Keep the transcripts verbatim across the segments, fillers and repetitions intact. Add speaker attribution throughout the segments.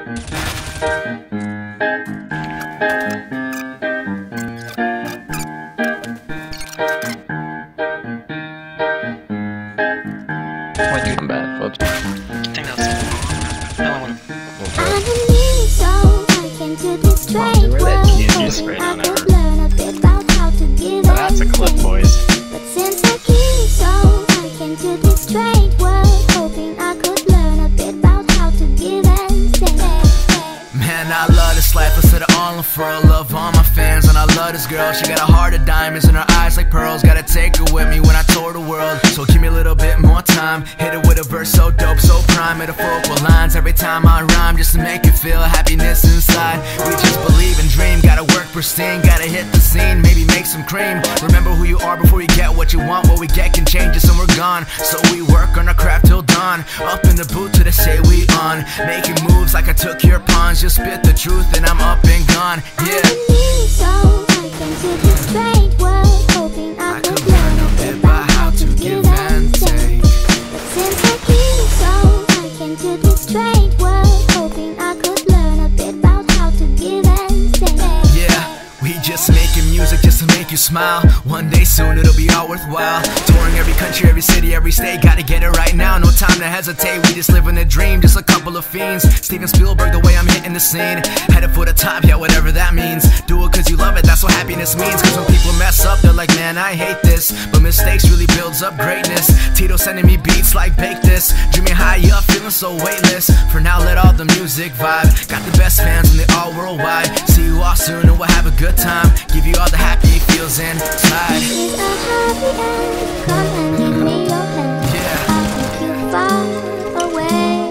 Speaker 1: Why'd you come back, folks?
Speaker 2: I think that's no one.
Speaker 3: I'm a new soul, I came to this strange world, hoping I could learn a bit about how to give
Speaker 2: Oh, that's a clip,
Speaker 3: and take.
Speaker 2: boys.
Speaker 3: But since I came soul, I came to this strange world, hoping I could learn a bit about how to give and take.
Speaker 4: Man, I love this life, I set it all on for a love all my fans. And I love this girl, she got a heart of diamonds and her eyes like pearls. Gotta take her with me when I tour the world, so give me a little bit more time. Hit it with a verse so dope, so prime, metaphorical lines every time I rhyme, just to make you feel happiness inside. We just believe and dream, gotta work pristine, gotta hit the scene, maybe make some cream. Remember who you are before you get what you want. What we get can change us and we're gone, so we work on our craft till dawn. Up in the booth till they say we on, making moves like I took your pawns. Just spit the truth and I'm up and gone, yeah.
Speaker 3: I'm a new soul, I came to this strange world, hoping I,
Speaker 4: I
Speaker 3: could
Speaker 4: could
Speaker 3: learn a bit about how to give and take. But since I came soul, I came to this strange world, hoping I could learn a bit about how to give and take.
Speaker 4: Yeah, we just making music just to make you smile. One day soon it'll be all worthwhile. Touring every country, every city, every state. Gotta get it right now, no time to hesitate. We just living a dream, just a couple of fiends. Steven Spielberg, the way I'm hitting the scene. Headed for the top, yeah, whatever that means. Do it cause you love it, that's what happiness means. Cause when people mess up, they're like, man, I hate this. But mistakes really builds up greatness. Tito sending me beats like bake this. Dreaming high up, feeling so weightless. For now, let all the music vibe. Got the best fans and they all worldwide. See you all soon and we'll have a good time. Give you all the happy feels inside.
Speaker 3: This is a happy end, come and give me your hand.
Speaker 4: Yeah.
Speaker 3: I'll take you far away.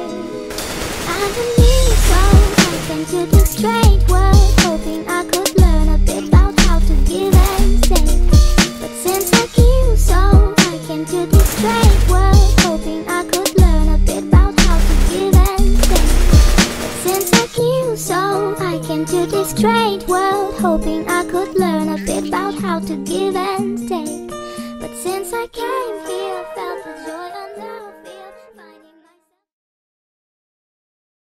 Speaker 3: I'm a new soul, I came to this strange world, hoping I could learn a bit about how to give and take. But since I came soul, I came to this strange world, hoping I could learn a bit about how to give and take. But since I came soul, I came to this strange world, hoping I could learn a bit about how to give